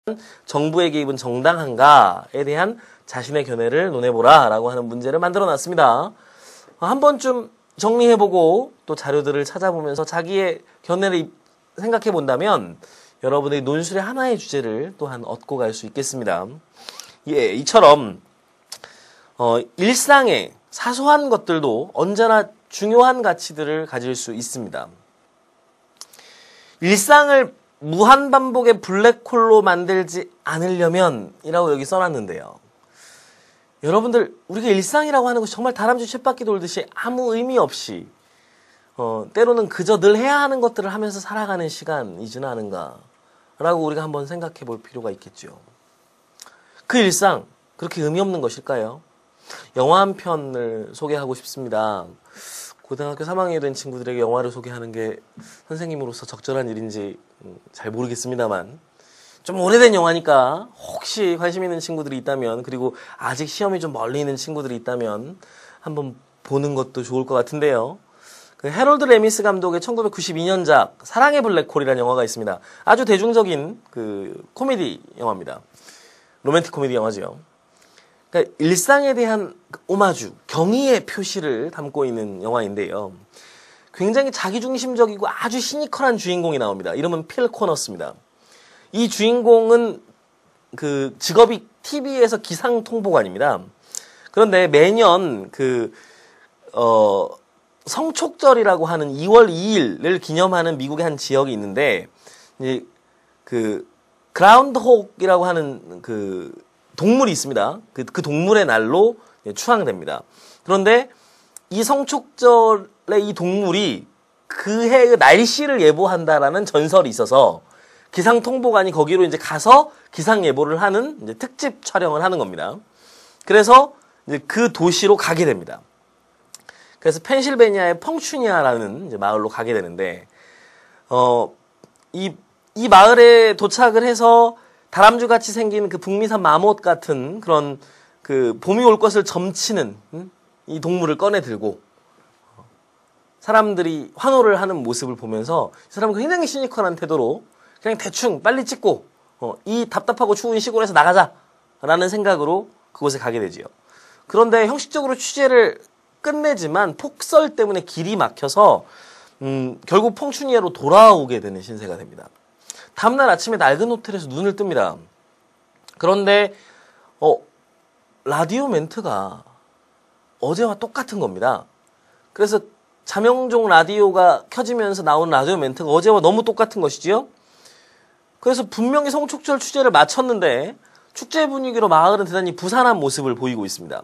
정부의 개입은 정당한가에 대한 자신의 견해를 논해보라 라고 하는 문제를 만들어 놨습니다. 한 번쯤 정리해보고 또 자료들을 찾아보면서 자기의 견해를 생각해 본다면 여러분의 논술의 하나의 주제를 또한 얻고 갈 수 있겠습니다. 예, 이처럼 일상의 사소한 것들도 언제나 중요한 가치들을 가질 수 있습니다. 일상을 무한반복의 블랙홀로 만들지 않으려면 이라고 여기 써놨는데요. 여러분들, 우리가 일상이라고 하는 것이 정말 다람쥐 쳇바퀴 돌듯이 아무 의미 없이 때로는 그저 늘 해야 하는 것들을 하면서 살아가는 시간이지는 않은가 라고 우리가 한번 생각해 볼 필요가 있겠죠. 그 일상 그렇게 의미 없는 것일까요? 영화 한 편을 소개하고 싶습니다. 고등학교 3학년이 된 친구들에게 영화를 소개하는 게 선생님으로서 적절한 일인지 잘 모르겠습니다만 좀 오래된 영화니까 혹시 관심 있는 친구들이 있다면, 그리고 아직 시험이 좀 멀리 있는 친구들이 있다면 한번 보는 것도 좋을 것 같은데요. 그 해롤드 레미스 감독의 1992년작 사랑의 블랙홀이라는 영화가 있습니다. 아주 대중적인 그 코미디 영화입니다. 로맨틱 코미디 영화죠. 그러니까 일상에 대한 오마주, 경의의 표시를 담고 있는 영화인데요. 굉장히 자기중심적이고 아주 시니컬한 주인공이 나옵니다. 이름은 필 코너스입니다. 이 주인공은 그 직업이 TV에서 기상통보관입니다. 그런데 매년 성촉절이라고 하는 2월 2일을 기념하는 미국의 한 지역이 있는데, 이제 그라운드혹이라고 하는 동물이 있습니다. 그 동물의 날로 추앙됩니다. 그런데 이 성촉절의 이 동물이 그 해의 날씨를 예보한다라는 전설이 있어서 기상통보관이 거기로 이제 가서 기상 예보를 하는 이제 특집 촬영을 하는 겁니다. 그래서 이제 그 도시로 가게 됩니다. 그래서 펜실베니아의 펑추니아라는 이제 마을로 가게 되는데, 이 마을에 도착을 해서 다람쥐 같이 생긴 그 북미산 마못 같은 그런 봄이 올 것을 점치는 이 동물을 꺼내 들고 사람들이 환호를 하는 모습을 보면서 이 사람은 굉장히 시니컬한 태도로 그냥 대충 빨리 찍고 이 답답하고 추운 시골에서 나가자라는 생각으로 그곳에 가게 되지요. 그런데 형식적으로 취재를 끝내지만 폭설 때문에 길이 막혀서 결국 펑추니아로 돌아오게 되는 신세가 됩니다. 다음날 아침에 낡은 호텔에서 눈을 뜹니다. 그런데 라디오 멘트가 어제와 똑같은 겁니다. 그래서 자명종 라디오가 켜지면서 나오는 라디오 멘트가 어제와 너무 똑같은 것이지요. 그래서 분명히 성촉절 취재를 마쳤는데 축제 분위기로 마을은 대단히 부산한 모습을 보이고 있습니다.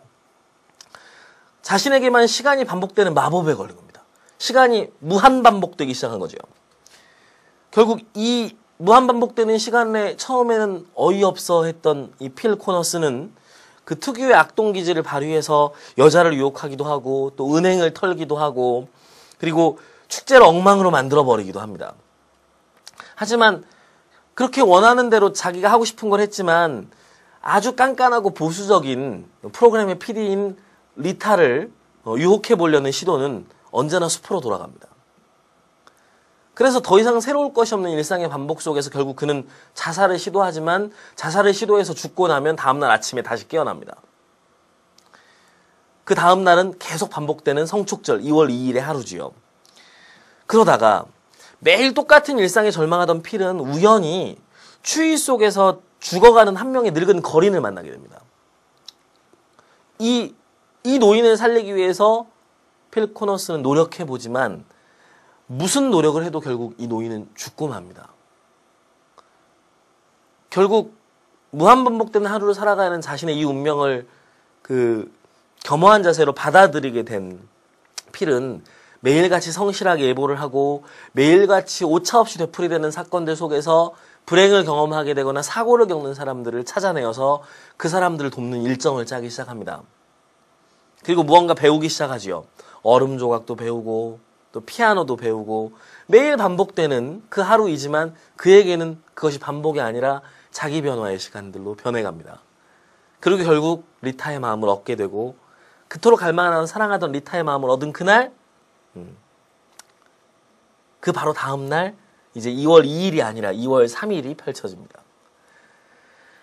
자신에게만 시간이 반복되는 마법에 걸린 겁니다. 시간이 무한반복되기 시작한 거죠. 결국 이 무한반복되는 시간에 처음에는 어이없어 했던 이 필 코너스는 그 특유의 악동기질을 발휘해서 여자를 유혹하기도 하고 또 은행을 털기도 하고 그리고 축제를 엉망으로 만들어버리기도 합니다. 하지만 그렇게 원하는 대로 자기가 하고 싶은 걸 했지만 아주 깐깐하고 보수적인 프로그램의 PD인 리타를 유혹해보려는 시도는 언제나 수포로 돌아갑니다. 그래서 더 이상 새로울 것이 없는 일상의 반복 속에서 결국 그는 자살을 시도하지만 자살을 시도해서 죽고 나면 다음날 아침에 다시 깨어납니다. 그 다음날은 계속 반복되는 성촉절 2월 2일의 하루지요. 그러다가 매일 똑같은 일상에 절망하던 필은 우연히 추위 속에서 죽어가는 한 명의 늙은 거린을 만나게 됩니다. 이 노인을 살리기 위해서 필 코너스는 노력해보지만 무슨 노력을 해도 결국 이 노인은 죽고 맙니다. 결국 무한반복되는 하루를 살아가는 자신의 이 운명을 겸허한 자세로 받아들이게 된 필은 매일같이 성실하게 예보를 하고 매일같이 오차없이 되풀이되는 사건들 속에서 불행을 경험하게 되거나 사고를 겪는 사람들을 찾아내어서 그 사람들을 돕는 일정을 짜기 시작합니다. 그리고 무언가 배우기 시작하지요. 얼음 조각도 배우고 또 피아노도 배우고 매일 반복되는 그 하루이지만 그에게는 그것이 반복이 아니라 자기 변화의 시간들로 변해갑니다. 그리고 결국 리타의 마음을 얻게 되고 그토록 갈망하던 사랑하던 리타의 마음을 얻은 그날 그 바로 다음 날 이제 2월 2일이 아니라 2월 3일이 펼쳐집니다.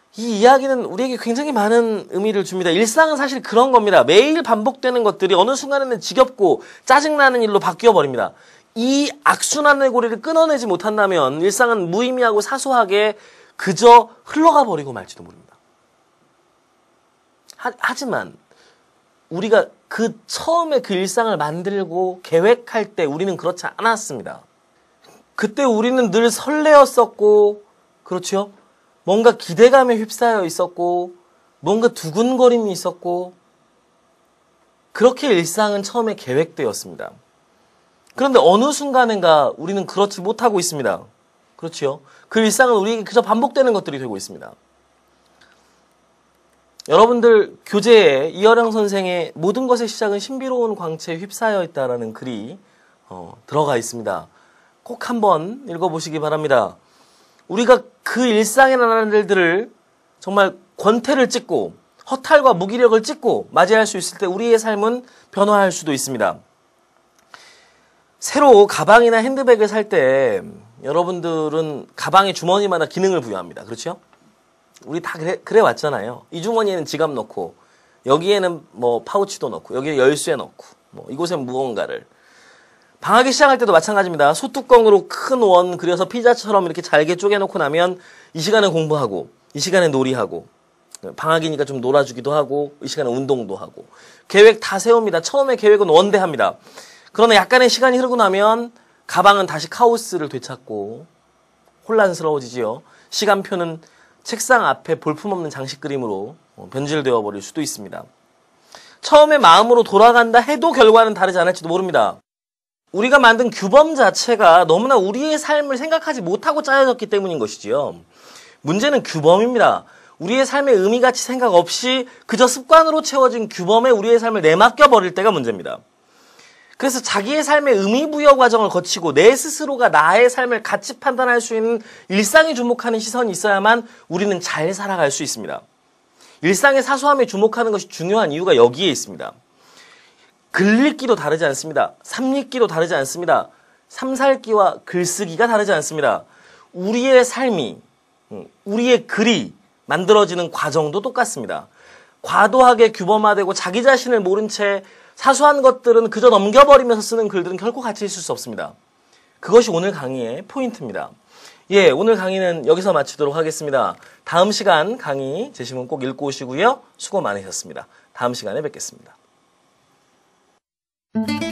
이 이야기는 우리에게 굉장히 많은 의미를 줍니다. 일상은 사실 그런 겁니다. 매일 반복되는 것들이 어느 순간에는 지겹고 짜증나는 일로 바뀌어 버립니다. 이 악순환의 고리를 끊어내지 못한다면 일상은 무의미하고 사소하게 그저 흘러가 버리고 말지도 모릅니다. 하지만 우리가 그 처음에 그 일상을 만들고 계획할 때 우리는 그렇지 않았습니다. 그때 우리는 늘 설레었었고, 그렇죠? 뭔가 기대감에 휩싸여 있었고, 뭔가 두근거림이 있었고, 그렇게 일상은 처음에 계획되었습니다. 그런데 어느 순간인가 우리는 그렇지 못하고 있습니다. 그렇죠? 그 일상은 우리에게 그저 반복되는 것들이 되고 있습니다. 여러분들 교재에 이어령 선생의 모든 것의 시작은 신비로운 광채에 휩싸여 있다라는 글이 들어가 있습니다. 꼭 한번 읽어보시기 바랍니다. 우리가 그 일상의 나날들을 정말 권태를 찢고 허탈과 무기력을 찢고 맞이할 수 있을 때 우리의 삶은 변화할 수도 있습니다. 새로 가방이나 핸드백을 살 때 여러분들은 가방의 주머니마다 기능을 부여합니다. 그렇죠? 우리 다 그래 왔잖아요. 이 주머니에는 지갑 넣고 여기에는 뭐 파우치도 넣고 여기에 열쇠 넣고 뭐 이곳엔 무언가를 방학이 시작할 때도 마찬가지입니다. 소뚜껑으로 큰 원 그려서 피자처럼 이렇게 잘게 쪼개놓고 나면 이 시간에 공부하고 이 시간에 놀이하고 방학이니까 좀 놀아주기도 하고 이 시간에 운동도 하고 계획 다 세웁니다. 처음에 계획은 원대합니다. 그러나 약간의 시간이 흐르고 나면 가방은 다시 카오스를 되찾고 혼란스러워지지요. 시간표는 책상 앞에 볼품없는 장식 그림으로 변질되어 버릴 수도 있습니다. 처음에 마음으로 돌아간다 해도 결과는 다르지 않을지도 모릅니다. 우리가 만든 규범 자체가 너무나 우리의 삶을 생각하지 못하고 짜여졌기 때문인 것이지요. 문제는 규범입니다. 우리의 삶의 의미가치 생각 없이 그저 습관으로 채워진 규범에 우리의 삶을 내맡겨 버릴 때가 문제입니다. 그래서 자기의 삶의 의미 부여 과정을 거치고 내 스스로가 나의 삶을 가치 판단할 수 있는 일상에 주목하는 시선이 있어야만 우리는 잘 살아갈 수 있습니다. 일상의 사소함에 주목하는 것이 중요한 이유가 여기에 있습니다. 글 읽기도 다르지 않습니다. 삶 읽기도 다르지 않습니다. 삶살기와 글쓰기가 다르지 않습니다. 우리의 삶이, 우리의 글이 만들어지는 과정도 똑같습니다. 과도하게 규범화되고 자기 자신을 모른 채 사소한 것들은 그저 넘겨버리면서 쓰는 글들은 결코 가치 있을 수 없습니다. 그것이 오늘 강의의 포인트입니다. 예, 오늘 강의는 여기서 마치도록 하겠습니다. 다음 시간 강의 제시문 꼭 읽고 오시고요. 수고 많으셨습니다. 다음 시간에 뵙겠습니다.